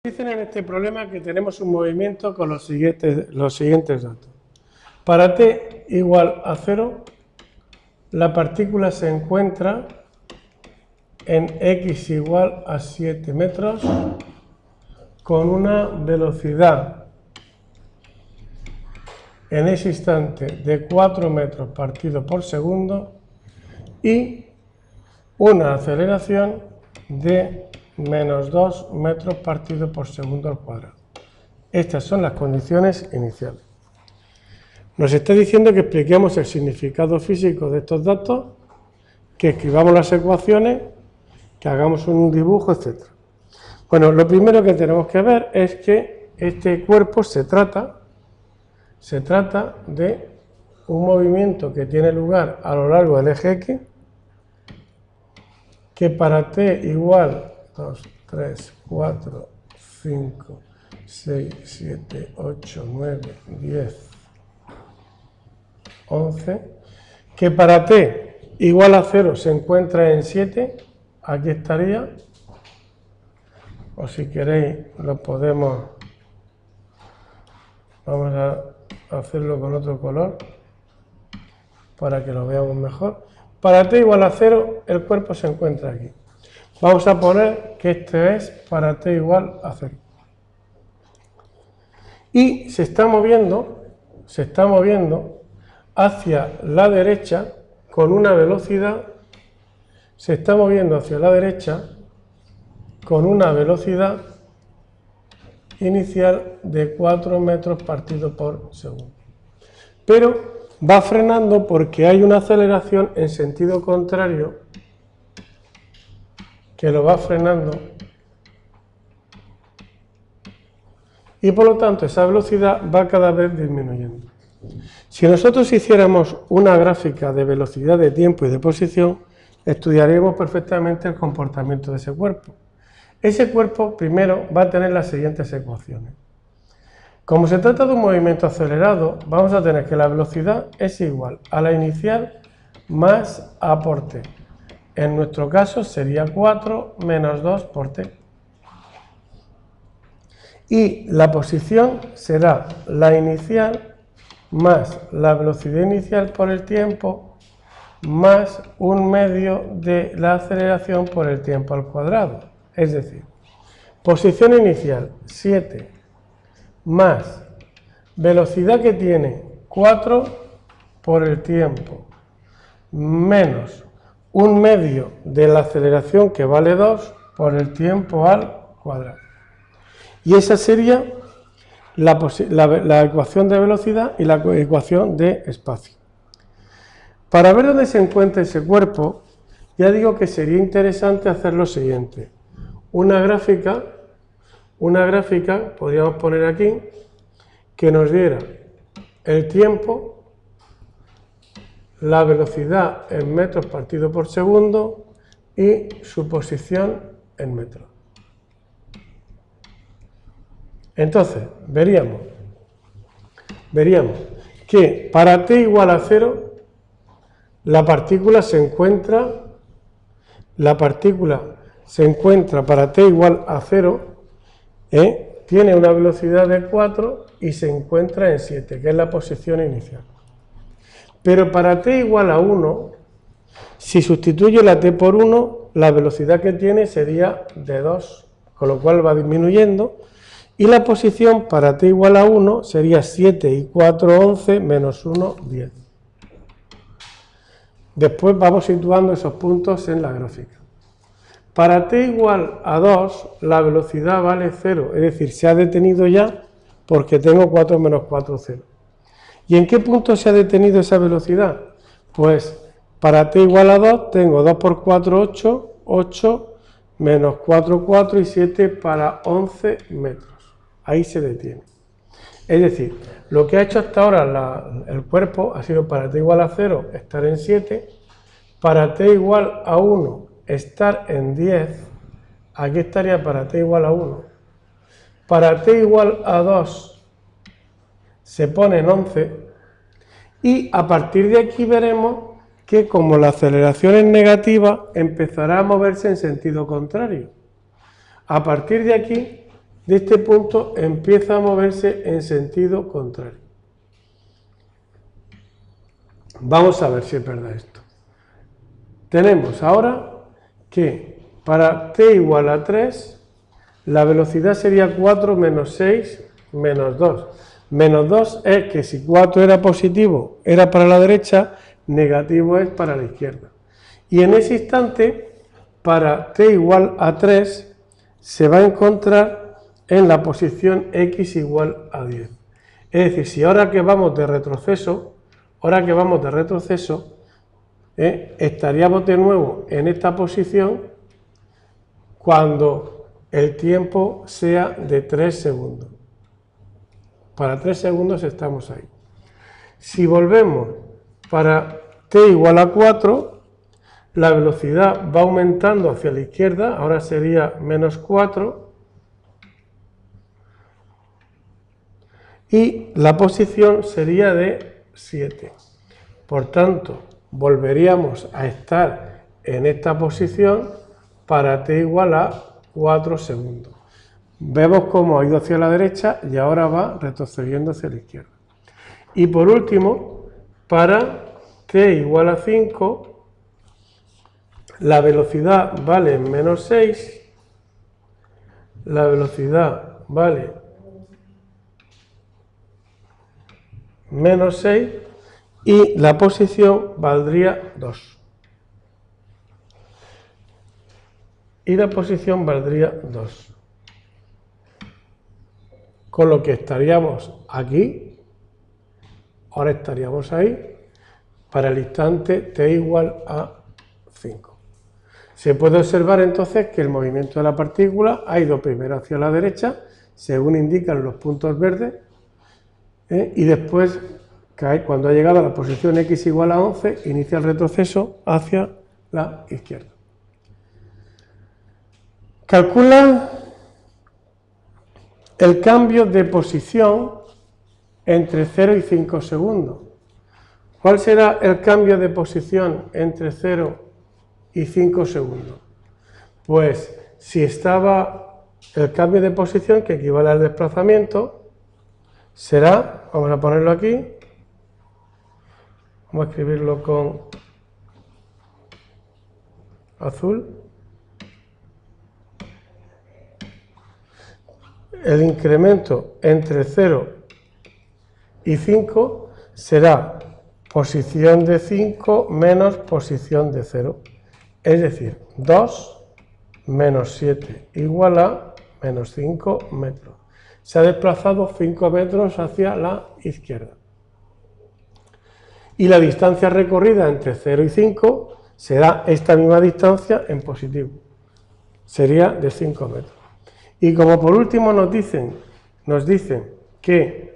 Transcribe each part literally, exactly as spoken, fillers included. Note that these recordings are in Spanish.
Dicen en este problema que tenemos un movimiento con los siguientes, los siguientes datos. Para t igual a cero, la partícula se encuentra en x igual a siete metros con una velocidad en ese instante de cuatro metros partido por segundo y una aceleración de menos dos metros partido por segundo al cuadrado. Estas son las condiciones iniciales. Nos está diciendo que expliquemos el significado físico de estos datos, que escribamos las ecuaciones, que hagamos un dibujo, etcétera. Bueno, lo primero que tenemos que ver es que este cuerpo se trata, se trata de un movimiento que tiene lugar a lo largo del eje X, que para t igual dos, tres, cuatro, cinco, seis, siete, ocho, nueve, diez, once, que para t igual a cero se encuentra en siete, aquí estaría, o si queréis lo podemos, vamos a hacerlo con otro color, para que lo veamos mejor. Para t igual a cero, el cuerpo se encuentra aquí. Vamos a poner que este es para t igual a cero. Y se está moviendo, se está moviendo hacia la derecha con una velocidad, se está moviendo hacia la derecha con una velocidad inicial de cuatro metros partido por segundo. Pero va frenando porque hay una aceleración en sentido contrario que lo va frenando y por lo tanto esa velocidad va cada vez disminuyendo. Si nosotros hiciéramos una gráfica de velocidad, de tiempo y de posición, estudiaríamos perfectamente el comportamiento de ese cuerpo. Ese cuerpo primero va a tener las siguientes ecuaciones. Como se trata de un movimiento acelerado, vamos a tener que la velocidad es igual a la inicial más a por t. En nuestro caso sería cuatro menos dos por t. Y la posición será la inicial más la velocidad inicial por el tiempo más un medio de la aceleración por el tiempo al cuadrado. Es decir, posición inicial siete más velocidad que tiene cuatro por el tiempo menos un medio de la aceleración que vale dos por el tiempo al cuadrado. Y esa sería la, la, la ecuación de velocidad y la ecuación de espacio. Para ver dónde se encuentra ese cuerpo, ya digo que sería interesante hacer lo siguiente. Una gráfica, una gráfica, podríamos poner aquí, que nos diera el tiempo, la velocidad en metros partido por segundo y su posición en metros. Entonces, veríamos, veríamos que para t igual a cero, la partícula se encuentra, la partícula se encuentra para t igual a cero, ¿eh? Tiene una velocidad de cuatro y se encuentra en siete, que es la posición inicial. Pero para t igual a uno, si sustituye la t por uno, la velocidad que tiene sería de dos, con lo cual va disminuyendo, y la posición para t igual a uno sería siete y cuatro, once, menos uno, diez. Después vamos situando esos puntos en la gráfica. Para t igual a dos, la velocidad vale cero, es decir, se ha detenido ya porque tengo cuatro menos cuatro, cero. ¿Y en qué punto se ha detenido esa velocidad? Pues para t igual a dos tengo dos por cuatro, ocho, ocho, menos cuatro, cuatro y siete para once metros. Ahí se detiene. Es decir, lo que ha hecho hasta ahora la, el cuerpo ha sido para t igual a cero estar en siete, para t igual a uno estar en diez, aquí estaría para t igual a uno, para t igual a dos se pone en once, y a partir de aquí veremos que como la aceleración es negativa, empezará a moverse en sentido contrario. A partir de aquí de este punto empieza a moverse en sentido contrario. Vamos a ver si es verdad esto. Tenemos ahora que para t igual a tres, la velocidad sería cuatro menos seis menos dos. Menos dos es que si cuatro era positivo, era para la derecha, negativo es para la izquierda. Y en ese instante, para t igual a tres, se va a encontrar en la posición x igual a diez. Es decir, si ahora que vamos de retroceso, ahora que vamos de retroceso, eh, estaríamos de nuevo en esta posición cuando el tiempo sea de tres segundos. Para tres segundos estamos ahí. Si volvemos para t igual a cuatro, la velocidad va aumentando hacia la izquierda, ahora sería menos cuatro, y la posición sería de siete. Por tanto, volveríamos a estar en esta posición para t igual a cuatro segundos. Vemos cómo ha ido hacia la derecha y ahora va retrocediendo hacia la izquierda. Y por último, para t igual a cinco, la velocidad vale menos seis, la velocidad vale menos seis y la posición valdría dos. Y la posición valdría dos. Con lo que estaríamos aquí, ahora estaríamos ahí, para el instante t igual a cinco. Se puede observar entonces que el movimiento de la partícula ha ido primero hacia la derecha, según indican los puntos verdes, ¿eh? y después, cuando ha llegado a la posición x igual a once, inicia el retroceso hacia la izquierda. Calcula el cambio de posición entre cero y cinco segundos. ¿Cuál será el cambio de posición entre cero y cinco segundos? Pues si estaba el cambio de posición, que equivale al desplazamiento, será, vamos a ponerlo aquí, vamos a escribirlo con azul, el incremento entre cero y cinco será posición de cinco menos posición de cero, es decir, dos menos siete igual a menos cinco metros. Se ha desplazado cinco metros hacia la izquierda. Y la distancia recorrida entre cero y cinco será esta misma distancia en positivo. Sería de cinco metros. Y como por último nos dicen, nos dicen que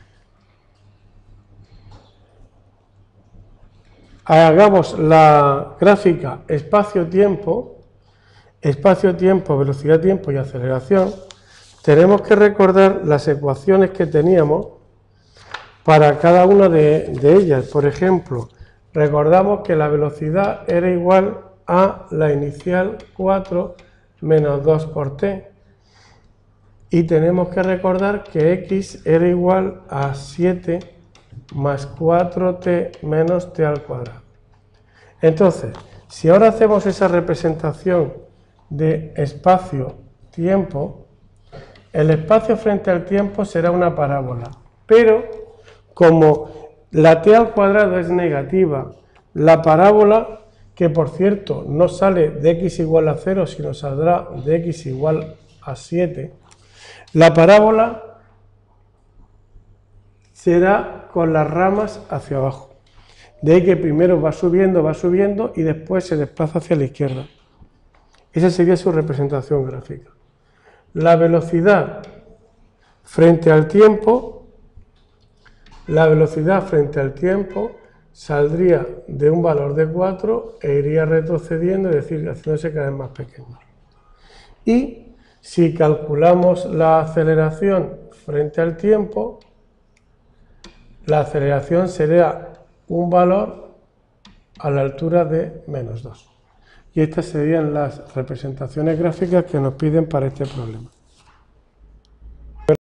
hagamos la gráfica espacio-tiempo, espacio-tiempo, velocidad-tiempo y aceleración, tenemos que recordar las ecuaciones que teníamos para cada una de, de ellas. Por ejemplo, recordamos que la velocidad era igual a la inicial cuatro menos dos por t. Y tenemos que recordar que x era igual a siete más cuatro t menos t al cuadrado. Entonces, si ahora hacemos esa representación de espacio-tiempo, el espacio frente al tiempo será una parábola, pero como la t al cuadrado es negativa, la parábola, que por cierto no sale de x igual a cero, sino saldrá de x igual a siete, la parábola será con las ramas hacia abajo. De ahí que primero va subiendo, va subiendo y después se desplaza hacia la izquierda. Esa sería su representación gráfica. La velocidad frente al tiempo, la velocidad frente al tiempo saldría de un valor de cuatro e iría retrocediendo, es decir, haciéndose cada vez más pequeño. Y si calculamos la aceleración frente al tiempo, la aceleración sería un valor a la altura de menos dos. Y estas serían las representaciones gráficas que nos piden para este problema.